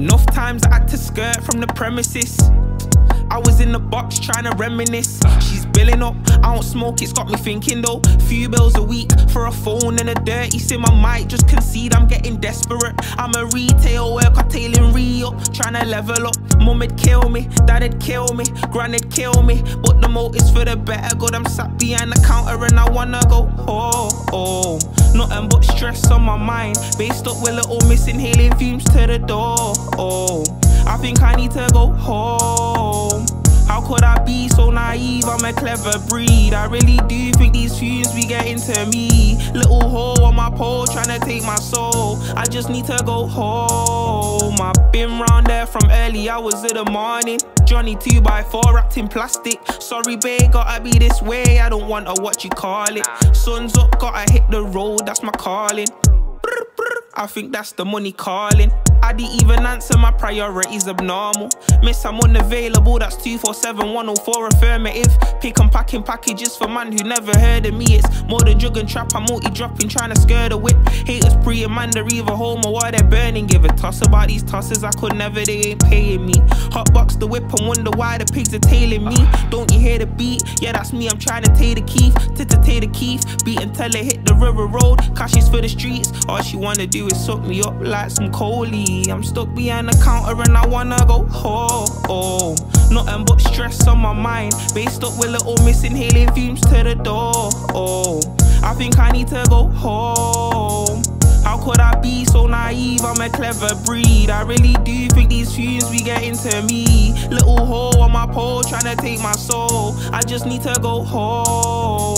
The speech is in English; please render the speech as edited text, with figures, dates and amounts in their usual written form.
Enough times I had to skirt from the premises. I was in the box trying to reminisce. She's billing up, I don't smoke, it's got me thinking though. Few bills a week for a phone and a dirty sim. I might just concede, I'm getting desperate. I'm a retail worker, tailing re-up, trying to level up. Mum'd kill me, dad'd kill me, gran'd kill me, but the motive's for the better good. I'm sat behind the counter and I wanna go home. Nothing but stress on my mind, based up with little miss inhaling fumes to the door. I think I need to go home. How could I be so naive? I'm a clever breed. I really do think these fumes be getting to me. Little hole on my pole trying to take my soul. I just need to go home. I've been round there from early hours of the morning. Johnny 2x4 wrapped in plastic. Sorry babe, gotta be this way. I don't want to what you call it. Sun's up, gotta hit the road, that's my calling. I think that's the money calling. I didn't even answer, my priorities abnormal. Miss, I'm unavailable, that's 247 104 affirmative. Pick and packing packages for man who never heard of me. It's more than drug and trap, I'm multi-dropping, trying to skirt a whip. Haters pre and man, they're either home or while they're burning. Give a toss about these tosses, I could never, they ain't paying me. Hotbox the whip and wonder why the pigs are tailing me. Don't you hear the beat? Yeah, that's me, I'm trying to take the Keith. Take the Keith, beat until it hit the river road. Cause she's for the streets, all she wanna do is suck me up like some Coley. I'm stuck behind the counter and I wanna go home. Nothing but stress on my mind, based up with little miss inhaling fumes to the door. I think I need to go home. How could I be so naive? I'm a clever breed. I really do think these fumes be getting to me. Little hole on my pole trying to take my soul. I just need to go home.